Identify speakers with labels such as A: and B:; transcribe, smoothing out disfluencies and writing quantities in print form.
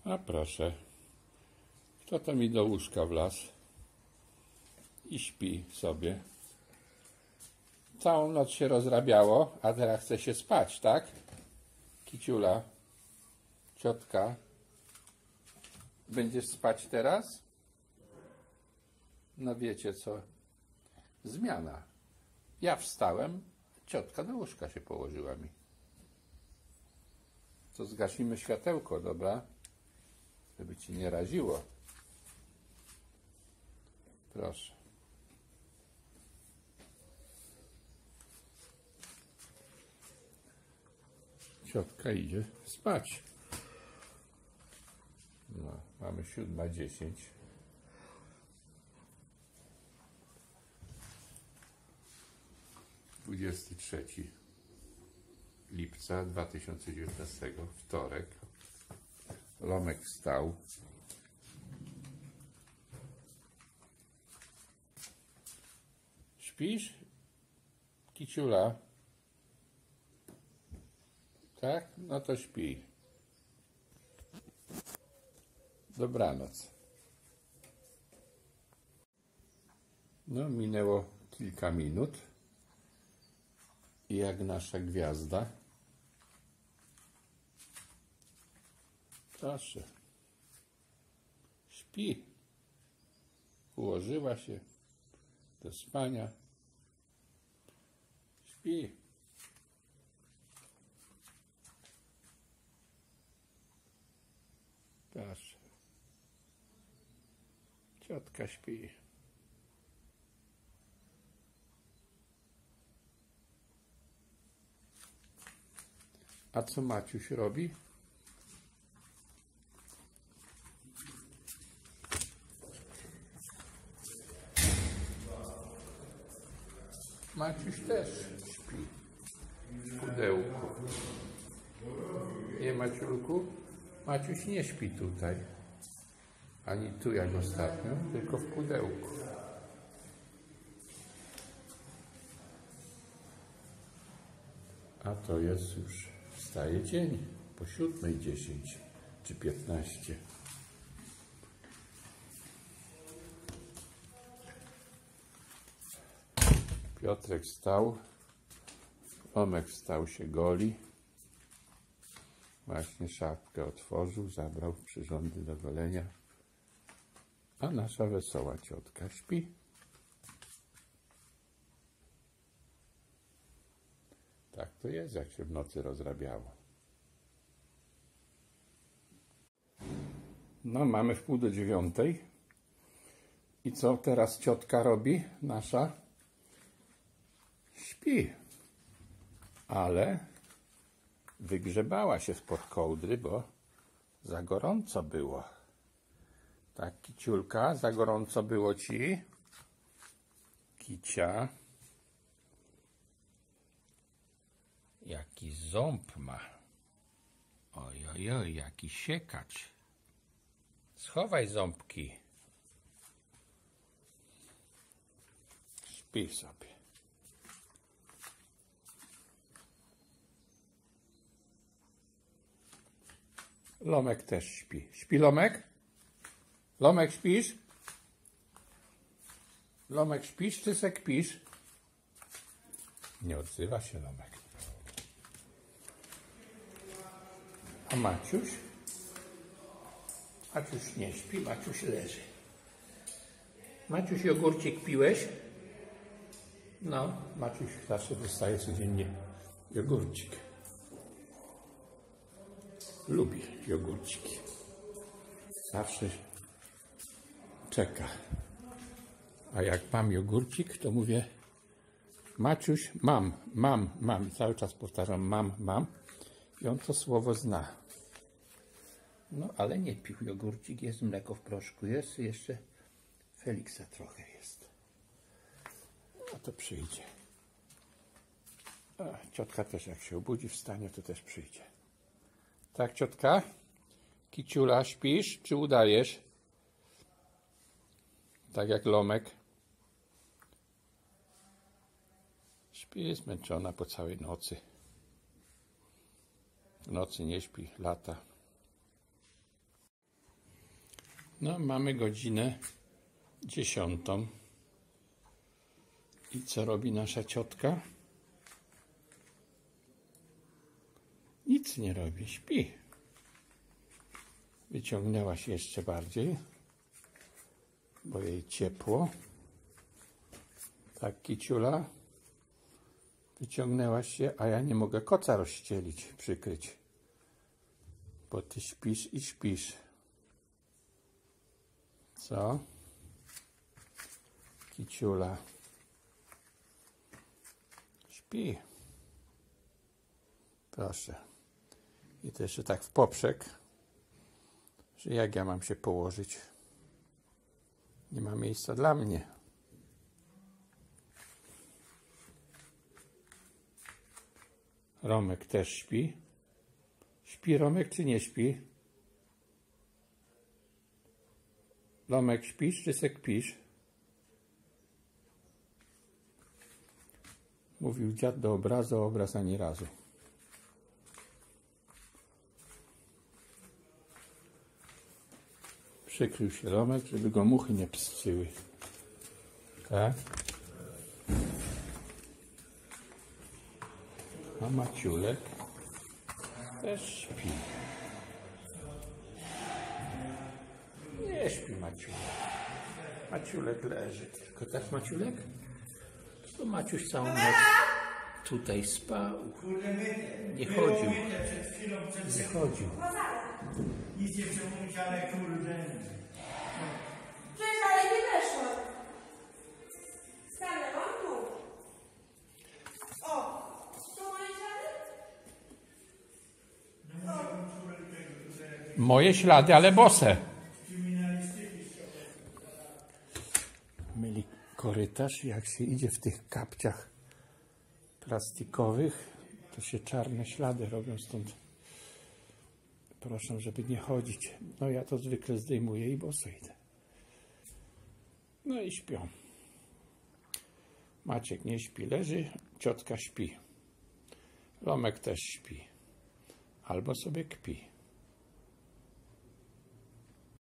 A: A proszę, kto to mi do łóżka wlazł i śpi sobie. Całą noc się rozrabiało, a teraz chce się spać, tak? Kiciula, ciotka, będziesz spać teraz? No wiecie co, zmiana. Ja wstałem, ciotka do łóżka się położyła mi. To zgasimy światełko, dobra? Żeby ci nie raziło. Proszę. Ciotka idzie spać. No, mamy 7:10. Trzeci lipca 2019, wtorek. Lomek wstał. Śpisz? Kiciula? Tak? No to śpi. Dobranoc. No, minęło kilka minut. I jak nasza gwiazda. Proszę. Śpi. Ułożyła się do spania. Śpi. Proszę. Ciotka śpi. A co Maciuś robi? Maciuś też śpi w pudełku. Nie, Maciulku? Maciuś nie śpi tutaj. Ani tu jak ostatnio, tylko w pudełku. A to jest już, wstaje dzień, po 7:10 czy 15. Piotrek wstał, Tomek wstał, się goli. Właśnie szafkę otworzył, zabrał przyrządy do golenia. A nasza wesoła ciotka śpi. Tak to jest, jak się w nocy rozrabiało. No, mamy 8:30. I co teraz ciotka robi, nasza? Śpi. Ale wygrzebała się spod kołdry, bo za gorąco było. Tak, Kiciulka, za gorąco było ci? Kicia. Jaki ząb ma. Oj, oj, oj, jaki siekacz. Schowaj ząbki. Śpi sobie. Lomek też śpi. Śpi Lomek? Lomek, śpisz? Lomek, śpisz czy se kpisz? Nie odzywa się Lomek. A Maciuś? Maciuś nie śpi, Maciuś leży. Maciuś, jogurcik piłeś? No, Maciuś zawsze dostaje codziennie jogurcik. Lubi jogurciki. Zawsze czeka. A jak mam jogurcik, to mówię: Maciuś, mam. Cały czas powtarzam mam. I on to słowo zna. No, ale nie pił jogurcik, jest mleko w proszku, jest jeszcze Feliksa trochę jest. No to przyjdzie. A ciotka też jak się obudzi, wstanie, to też przyjdzie. Tak, ciotka? Kiciula, śpisz czy udajesz? Tak jak Lomek. Śpi, zmęczona po całej nocy. W nocy nie śpi, lata. No, mamy godzinę 10. I co robi nasza ciotka? Nic nie robi, śpi. Wyciągnęła się jeszcze bardziej, bo jej ciepło. Tak, Kiciula? Wyciągnęłaś się, a ja nie mogę koca rozścielić, przykryć. Bo ty śpisz i śpisz. Co? Kiciula. Śpi. Proszę. I to jeszcze tak w poprzek, że jak ja mam się położyć? Nie ma miejsca dla mnie. Romek też śpi. Śpi Romek czy nie śpi? Romek, śpisz czy se kpisz? Mówił dziad do obrazu, a obraz ani razu. Przykrył się Romek, żeby go muchy nie pstrzyły. Tak? A Maciulek też śpi. Nie śpi Maciulek. Maciulek leży. Tylko tak Maciulek? To Maciuś całą noc tutaj spał. Nie chodził. Nie chodził.
B: Nic nie chcę mówić, ale kurde.
C: Przecież, ale nie weszło. Stanęłam tu. O, tu moje ślady?
A: Moje ślady, ale bose. Myli korytarz, jak się idzie w tych kapciach plastikowych, to się czarne ślady robią stąd. Proszę, żeby nie chodzić. No ja to zwykle zdejmuję i boso idę. No i śpią. Maciek nie śpi, leży, ciotka śpi. Romek też śpi. Albo sobie kpi.